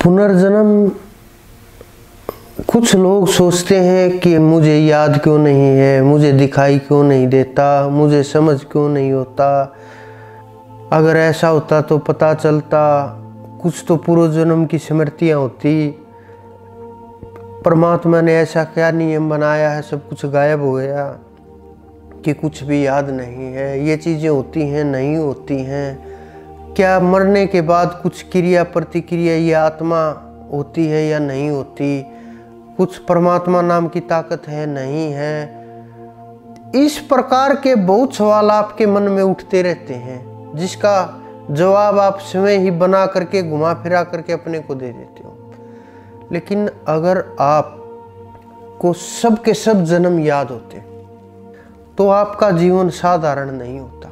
पुनर्जन्म कुछ लोग सोचते हैं कि मुझे याद क्यों नहीं है, मुझे दिखाई क्यों नहीं देता, मुझे समझ क्यों नहीं होता। अगर ऐसा होता तो पता चलता, कुछ तो पूर्व जन्म की स्मृतियाँ होती। परमात्मा ने ऐसा क्या नियम बनाया है, सब कुछ गायब हो गया कि कुछ भी याद नहीं है। ये चीज़ें होती हैं नहीं होती हैं। क्या मरने के बाद कुछ क्रिया प्रतिक्रिया ये आत्मा होती है या नहीं होती? कुछ परमात्मा नाम की ताकत है नहीं है? इस प्रकार के बहुत सवाल आपके मन में उठते रहते हैं, जिसका जवाब आप स्वयं ही बना करके घुमा फिरा करके अपने को दे देते हो। लेकिन अगर आप को सब के सब जन्म याद होते तो आपका जीवन साधारण नहीं होता।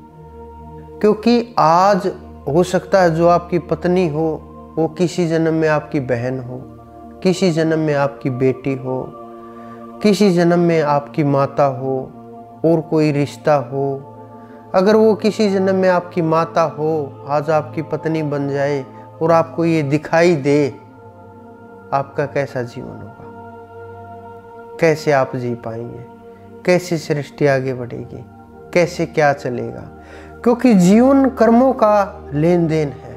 क्योंकि आज हो सकता है जो आपकी पत्नी हो वो किसी जन्म में आपकी बहन हो, किसी जन्म में आपकी बेटी हो, किसी जन्म में आपकी माता हो और कोई रिश्ता हो। अगर वो किसी जन्म में आपकी माता हो, आज आपकी पत्नी बन जाए और आपको ये दिखाई दे, आपका कैसा जीवन होगा? कैसे आप जी पाएंगे? कैसे सृष्टि आगे बढ़ेगी? कैसे क्या चलेगा? क्योंकि जीवन कर्मों का लेन देन है।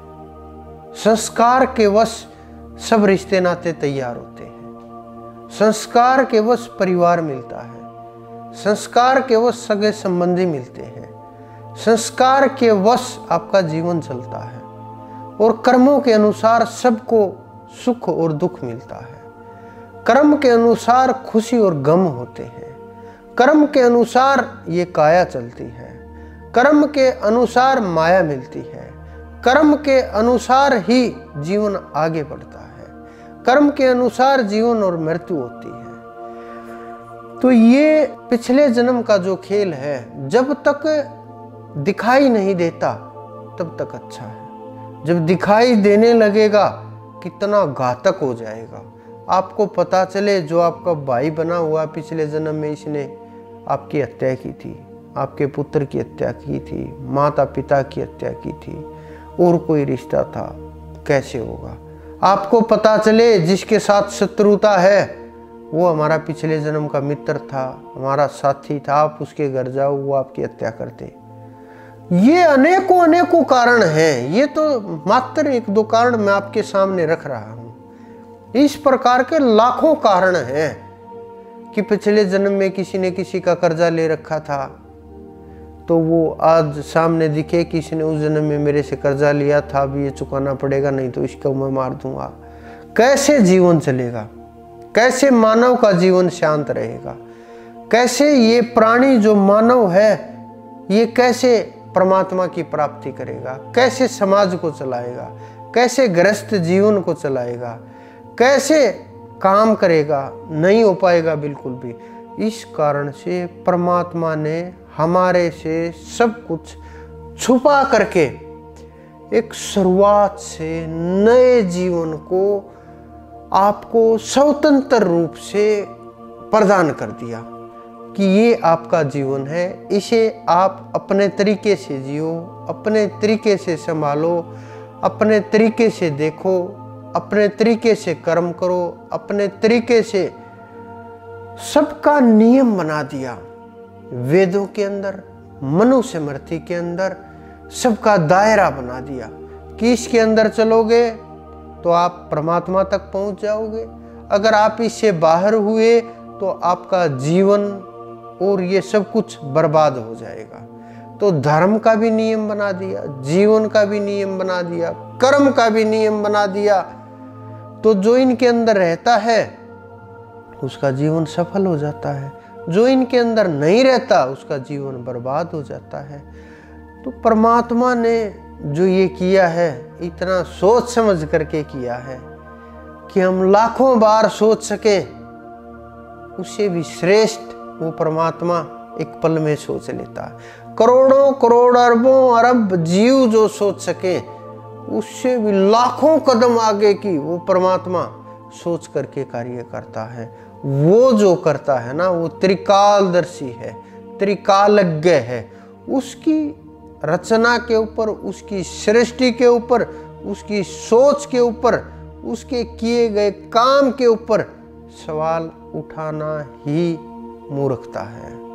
संस्कार के वश सब रिश्ते नाते तैयार होते हैं। संस्कार के वश परिवार मिलता है। संस्कार के वश सगे संबंधी मिलते हैं। संस्कार के वश आपका जीवन चलता है और कर्मों के अनुसार सबको सुख और दुख मिलता है। कर्म के अनुसार खुशी और गम होते हैं। कर्म के अनुसार ये काया चलती है। कर्म के अनुसार माया मिलती है। कर्म के अनुसार ही जीवन आगे बढ़ता है। कर्म के अनुसार जीवन और मृत्यु होती है। तो ये पिछले जन्म का जो खेल है, जब तक दिखाई नहीं देता तब तक अच्छा है। जब दिखाई देने लगेगा कितना घातक हो जाएगा। आपको पता चले जो आपका भाई बना हुआ पिछले जन्म में इसने आपकी हत्या की थी, आपके पुत्र की हत्या की थी, माता पिता की हत्या की थी और कोई रिश्ता था, कैसे होगा? आपको पता चले जिसके साथ शत्रुता है वो हमारा पिछले जन्म का मित्र था, हमारा साथी था, आप उसके घर जाओ वो आपकी हत्या करते। ये अनेकों अनेकों कारण हैं। ये तो मात्र एक दो कारण मैं आपके सामने रख रहा हूं। इस प्रकार के लाखों कारण हैं कि पिछले जन्म में किसी ने किसी का कर्जा ले रखा था तो वो आज सामने दिखे कि इसने उस जन्म में मेरे से कर्जा लिया था, अभी ये चुकाना पड़ेगा, नहीं तो इसको मैं मार दूंगा। कैसे जीवन चलेगा? कैसे मानव का जीवन शांत रहेगा? कैसे ये प्राणी जो मानव है ये कैसे परमात्मा की प्राप्ति करेगा? कैसे समाज को चलाएगा? कैसे गृहस्थ जीवन को चलाएगा? कैसे काम करेगा? नहीं हो पाएगा बिल्कुल भी। इस कारण से परमात्मा ने हमारे से सब कुछ छुपा करके एक शुरुआत से नए जीवन को आपको स्वतंत्र रूप से प्रदान कर दिया कि ये आपका जीवन है, इसे आप अपने तरीके से जियो, अपने तरीके से संभालो, अपने तरीके से देखो, अपने तरीके से कर्म करो, अपने तरीके से सबका नियम बना दिया। वेदों के अंदर, मनुस्मृति के अंदर सबका दायरा बना दिया कि इसके अंदर चलोगे तो आप परमात्मा तक पहुंच जाओगे। अगर आप इससे बाहर हुए तो आपका जीवन और ये सब कुछ बर्बाद हो जाएगा। तो धर्म का भी नियम बना दिया, जीवन का भी नियम बना दिया, कर्म का भी नियम बना दिया। तो जो इनके अंदर रहता है उसका जीवन सफल हो जाता है, जो इनके अंदर नहीं रहता उसका जीवन बर्बाद हो जाता है। तो परमात्मा ने जो ये किया है इतना सोच समझ करके किया है कि हम लाखों बार सोच सके, उससे भी श्रेष्ठ वो परमात्मा एक पल में सोच लेता है। करोड़ों करोड़ अरबों अरब जीव जो सोच सके उससे भी लाखों कदम आगे की वो परमात्मा सोच करके कार्य करता है। वो जो करता है ना वो त्रिकालदर्शी है, त्रिकालज्ञ है। उसकी रचना के ऊपर, उसकी सृष्टि के ऊपर, उसकी सोच के ऊपर, उसके किए गए काम के ऊपर सवाल उठाना ही मूर्खता है।